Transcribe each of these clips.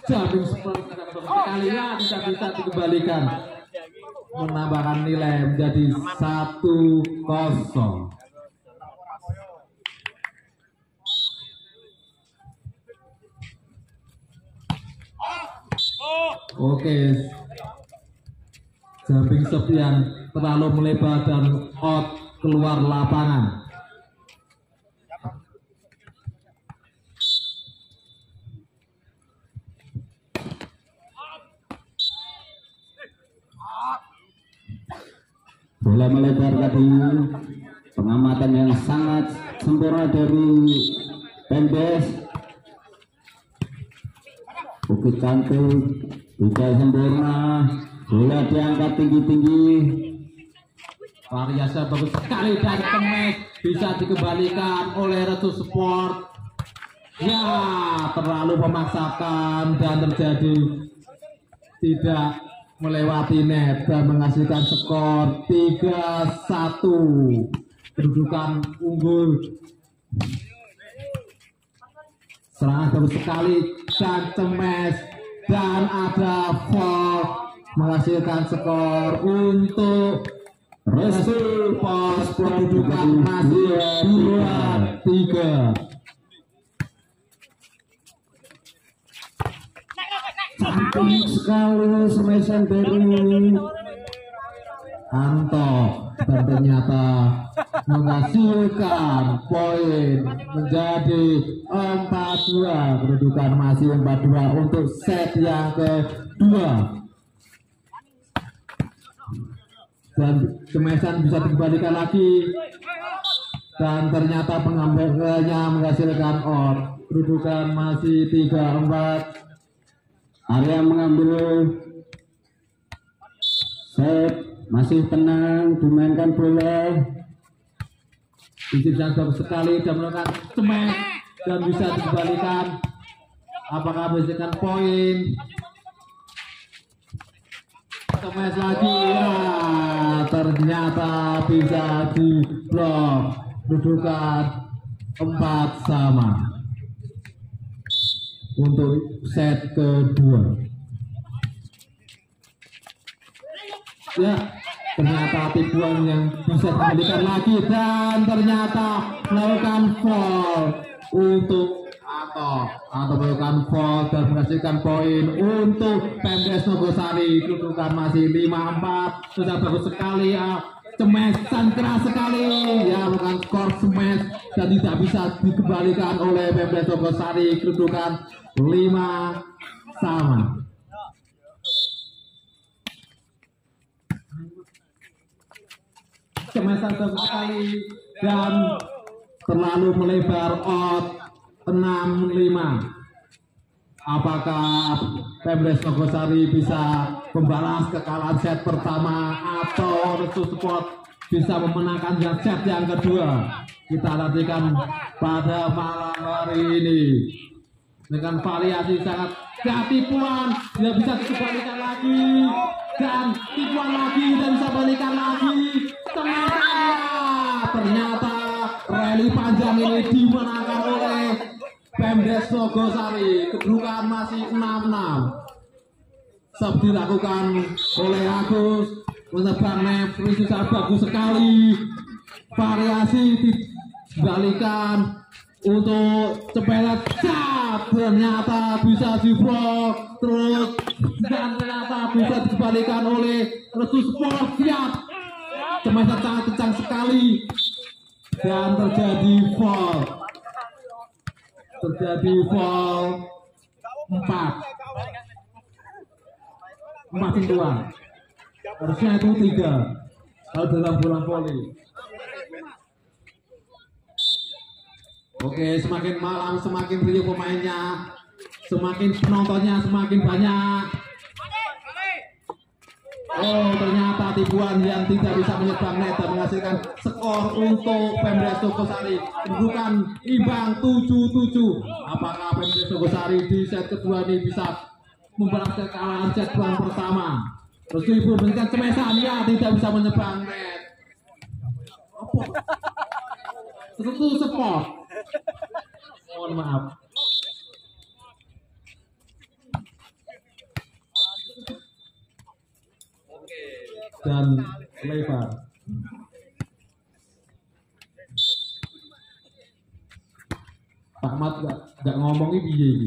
jumping seperti sekali ya tidak bisa dikembalikan, menambahkan nilai menjadi 1-0. Oke, jumping shot yang terlalu melebar dan out keluar lapangan. Bola melebar tadi, pengamatan yang sangat sempurna dari Pembes. Bukit cantik, juga sempurna, bola diangkat tinggi-tinggi. Variasi bagus sekali dari Kemes, bisa dikembalikan oleh Retu Sport. Ya, terlalu memaksakan dan terjadi tidak melewati net dan menghasilkan skor 3-1. Kedudukan unggul. Serangan bagus sekali dan Kemes dan ada foul menghasilkan skor untuk Restu Pos. Kedudukan masih 2-3. Cantik sekali smashan dari Anto dan ternyata menghasilkan poin menjadi 4-2. Kedudukan masih 4-2 untuk set yang kedua. Dan Kemesan bisa dikembalikan lagi dan ternyata pengambilnya menghasilkan out. Kedudukan masih 3-4. Arya mengambil set, masih tenang, dimainkan bola. Izin bagus sekali dan melakukan smash dan bisa dikembalikan. Apakah menghasilkan poin? Smash lagi ya, ternyata bisa diblok. Kedudukan 4-4 untuk set kedua. Ya, ternyata tipuan yang bisa dikembalikan lagi dan ternyata melakukan foul untuk atau melakukan foul dan menghasilkan poin untuk Pembes Nogosari. Kedudukan masih 5-4. Sudah bagus sekali ya. Smash keras sekali ya, bukan skor smash dan tidak bisa dikembalikan oleh Pembes Nogosari. Kedudukan 5-5. Smash sekali dan terlalu melebar, out 6-5. Apakah Pembes Nogosari bisa membalas kekalahan set pertama atau Restu Sport bisa memenangkan set yang kedua? Kita nantikan pada malam hari ini dengan variasi sangat tipuan. Dia bisa dikembalikan lagi dan tipuan lagi dan bisa balikan lagi. Ternyata rally panjang ini dimenangkan oleh Pembes Nogosari. Kedudukan masih 6-6. Sub dilakukan oleh Agus, menebang net, sangat bagus sekali. Variasi dibalikan untuk Cepelet, ternyata bisa diblok terus dan ternyata bisa dikembalikan oleh Restu Sport. Siap, Cepelet sangat kencang sekali dan terjadi foul. Terjadi foul 4 sentuhan. Harusnya itu 3 kalau dalam bola voli. Oke, semakin malam semakin riuh pemainnya, semakin penontonnya semakin banyak. Oh, ternyata tipuan yang tidak bisa menyebang net dan menghasilkan skor untuk Pembes Nogosari. Kedudukan imbang 7-7. Apakah Pembes Nogosari di set kedua ini bisa membalas kekalahan set yang pertama? Terus ibu berikan cemesan, ya tidak bisa menyebang net. Tentu sport. Mohon maaf. dan lebar. Pak Mat nggak ngomongin piye ini.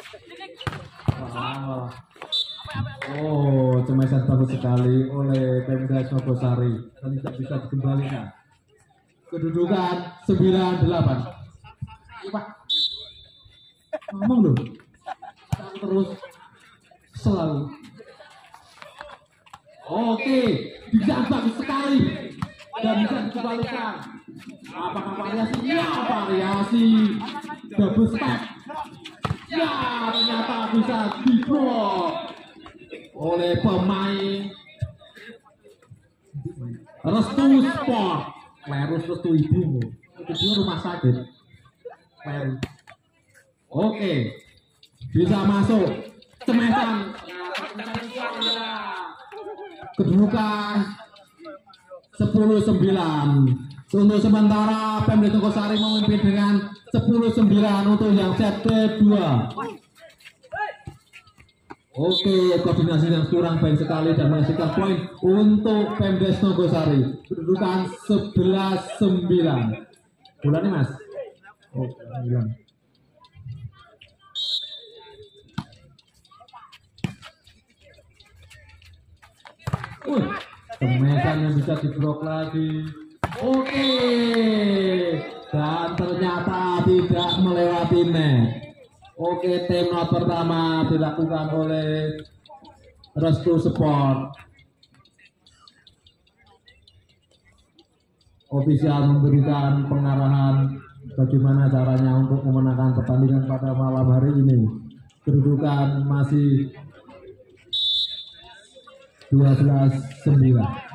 Wah. Oh, cemesan bagus sekali oleh Pemda Nogosari dan tidak bisa dikembalikan. Kedudukan 9-8. Pak, ngomong loh. Terus selalu. Oke, bisa bagus sekali dan bisa dikembalikan. Apakah variasi? Ya, variasi double step. Ya, ternyata bisa diblok oleh pemain Restu Sport. Lerus Restu Ibu. Itu rumah sakit. Lerus. Oke, bisa masuk. Cemesan. Kedudukan 10-9. Untuk sementara Pemda Nogosari memimpin dengan 10-9 untuk yang set kedua. Oke, koordinasi yang kurang baik sekali dan menghasilkan poin untuk Pemda Nogosari. Kedudukan 11-9. Bulan nih Mas? Oh, 9. Cemesan yang bisa diblok lagi. Oke, dan ternyata tidak melewati net. Oke, tim not pertama dilakukan oleh Restu Sport. Ofisial memberikan pengarahan bagaimana caranya untuk memenangkan pertandingan pada malam hari ini. Kedudukan masih 12-9.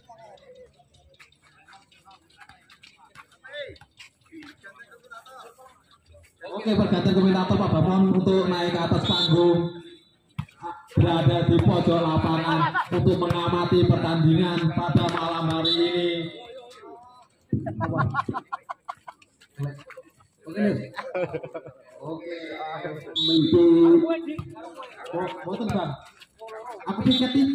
Oke, pergantian komentator Pak Bambang untuk naik ke atas panggung, berada di pojok lapangan untuk mengamati pertandingan pada malam hari ini. Oke, boten Bang. Aku piket nih.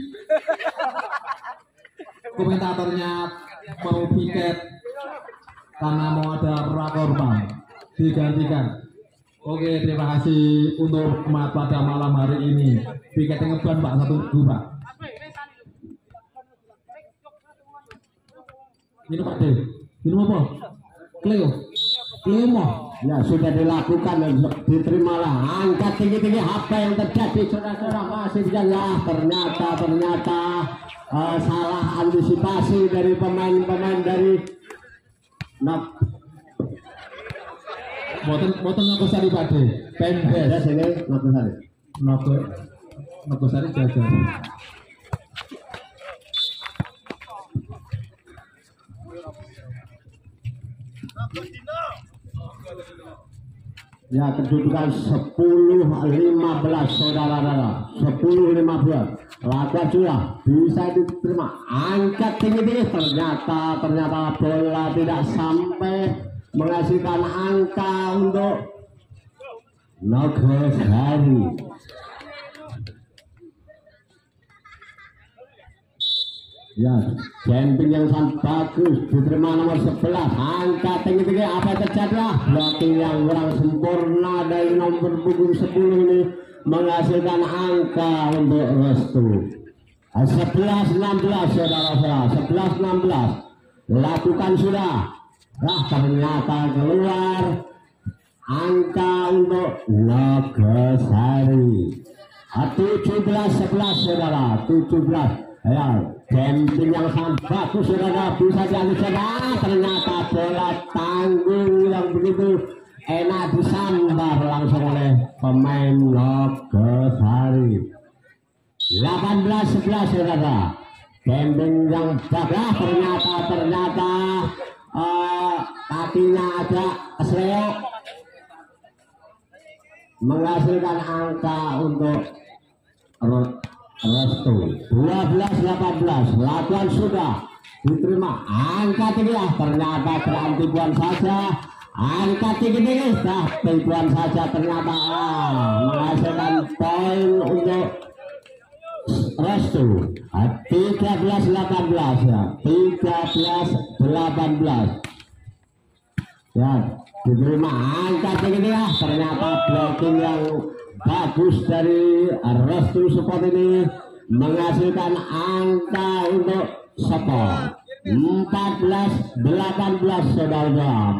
Komentatornya mau piket karena mau ada rakorban digantikan. Oke, terima kasih untuk pada malam hari ini. Piket ngeban Pak, 1 Pak. Minum Pak Dew. Minum apa? Cleo. Cleo mau? Ya sudah dilakukan dan diterimalah. Angkat tinggi-tinggi apa yang terjadi saudara-saudara masih jalan. Ternyata salah antisipasi dari pemain-pemain dari Boten Nogosari Pak Dew. Pemda sini Nogosari jajan. Ya, kedudukan 10-15 saudara-saudara. 10-15. Lakukan sudah bisa diterima. Angkat tinggi-tinggi. Ternyata bola tidak sampai menghasilkan angka untuk Nogosari. Ya, jumping yang sangat bagus diterima nomor 11. Angka tinggi-tinggi, apa yang terjadi? Blocking yang kurang sempurna dari nomor punggung 10 ini menghasilkan angka untuk Restu. 11-16 saudara-saudara. 11-16. Lakukan sudah. Ternyata keluar angka untuk Nogosari. 17-11 saudara. 17. Ya, jumping yang sangat bagus saudara, bisa diantisipasi. Ternyata bola tanggung yang begitu enak disambar langsung oleh pemain Nogosari. 18-11 saudara. Jumping yang bagus, ternyata kakinya agak kesleo, menghasilkan angka untuk Restu. 12-18. Lakukan sudah diterima. Angka tinggi, ternyata tipuan saja. Angka tinggi tipuan saja, ternyata menghasilkan poin untuk Restu 13-18 ya, 13-18 ya, diterima angka tinggi ya. Ternyata blocking yang bagus dari Restu Sport ini menghasilkan angka untuk Sport 14-18 saudara,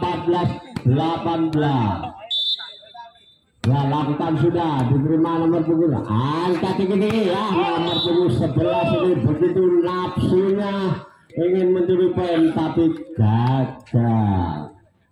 14-18 ya. Lakukan sudah, diterima nomor punggung angka tinggi ya. Nomor punggung 11 ini begitu nafsunya ingin mencuri poin tapi gagal.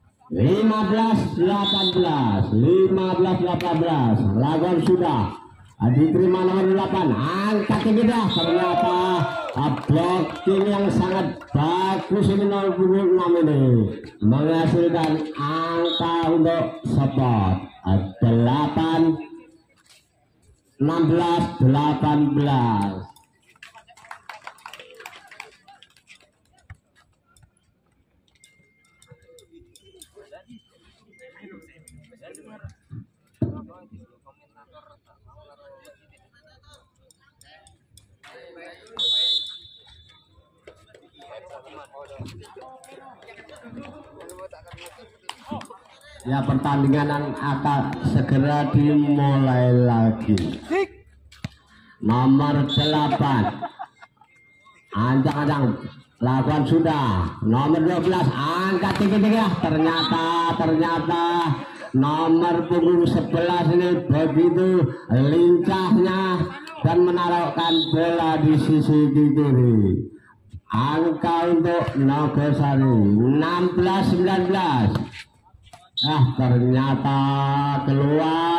15-18 lakukan sudah, diterima nomor 8 angka tinggi dah. Ternyata blocking yang sangat bagus ini nomor punggung 6 ini menghasilkan angka untuk Sport 16-18. Ya, pertandingan akan segera dimulai lagi. Nomor 8 ancang-ancang lakukan sudah. Nomor 12 angka tinggi ya. Ternyata nomor punggung 11 ini begitu lincahnya dan menaruhkan bola di sisi kiri. Angka untuk Nogosari 16-19. Ternyata keluar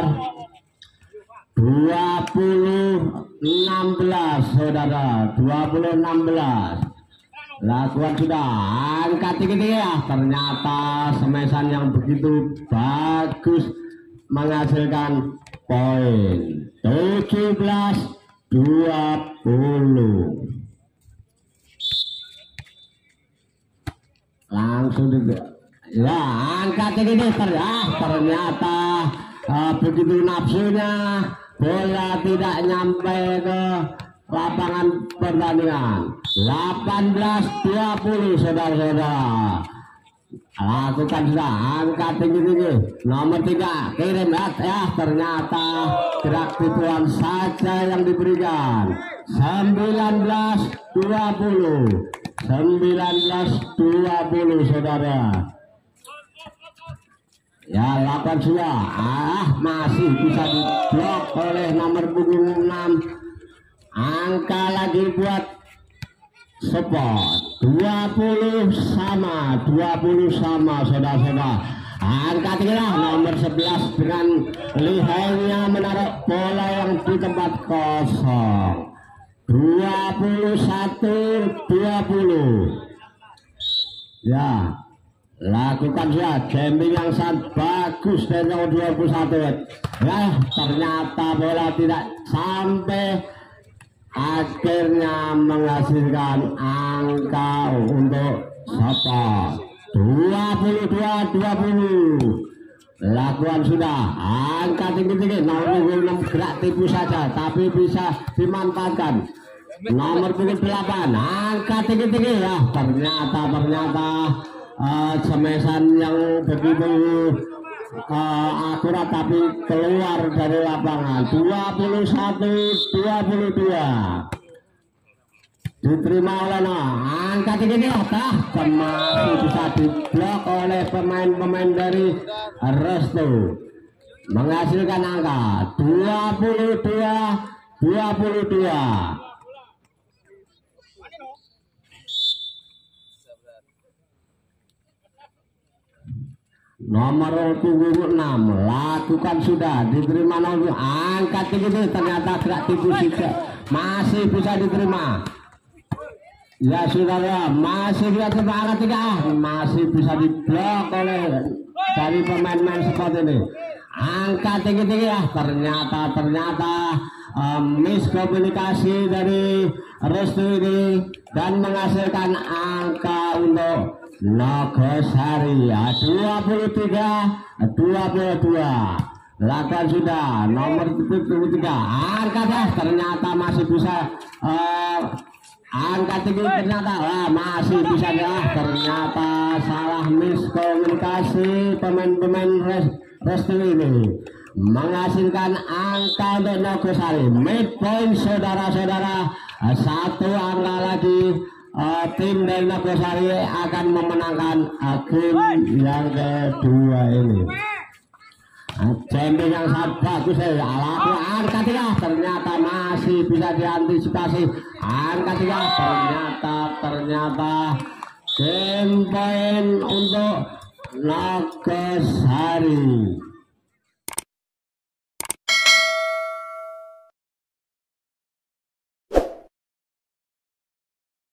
20-16 saudara, 20-16. Lakukan sudah angka tinggi ya. Ternyata semesan yang begitu bagus menghasilkan poin 17-20. Langsung juga ya, angka tinggi ternyata begitu nafsunya bola tidak nyampe ke lapangan pertandingan. 18-20 saudara-saudara. Lakukan sudah angka tinggi nomor 3 kirim ya. Ternyata gerak tipuan saja yang diberikan. 19-20 saudara. Ya, lakukan sudah. Masih bisa diblok oleh nomor punggung 6. Angka lagi buat Sport 20 sama saudara-saudara. Angka tinggilah nomor 11 dengan lihainya menaruh bola yang di tempat kosong. 21-20 ya. Lakukan saja camping yang sangat bagus dari nomor 21 ya. Ternyata bola tidak sampai, akhirnya menghasilkan angka untuk Sport 22-20. Lakukan sudah angka tinggi nomor 6 gerak tipu saja tapi bisa dimanfaatkan. Nomor 8 angka tinggi ya. Ternyata semesan yang begitu akurat tapi keluar dari lapangan. 21-22 diterima oleh angka tinggi masih bisa diblok oleh pemain-pemain dari Restu, menghasilkan angka 22-22. Nomor punggung 6 lakukan sudah, diterima nomor angka tinggi ternyata gerak tipu masih bisa diterima ya saudara. Masih bisa terima angka 3, masih bisa diblok oleh dari pemain-pemain seperti ini. Angka tinggi ya. Ternyata miskomunikasi dari Restu ini dan menghasilkan angka untuk Nogosari 23-22. Lakukan sudah nomor 73 angka dah ternyata masih bisa angka tinggi ternyata masih bisa ternyata salah miskomunikasi pemain-pemain restu ini menghasilkan angka untuk Nogosari mid point saudara-saudara. Satu angka lagi tim dari Nogosari akan memenangkan game yang kedua ini. Jumping yang sangat bagus alat angka 3 ternyata masih bisa diantisipasi angka 3 ternyata game point untuk Nogosari.